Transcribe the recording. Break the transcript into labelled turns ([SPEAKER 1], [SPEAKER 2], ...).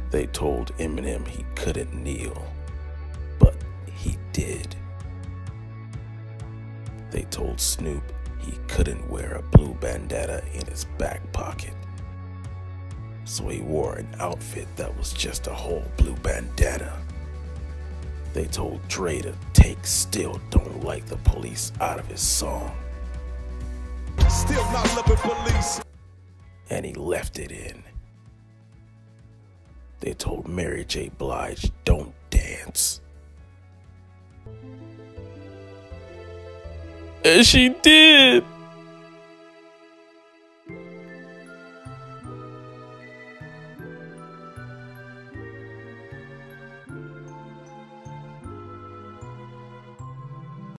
[SPEAKER 1] They told Eminem he couldn't kneel, but he did. They told Snoop he couldn't wear a blue bandana in his back pocket, so he wore an outfit that was just a whole blue bandana. They told Dre to take Still Don't Like the Police out of his song.
[SPEAKER 2] Still not loving police.
[SPEAKER 1] And he left it in. They told Mary J Blige don't dance. And she did.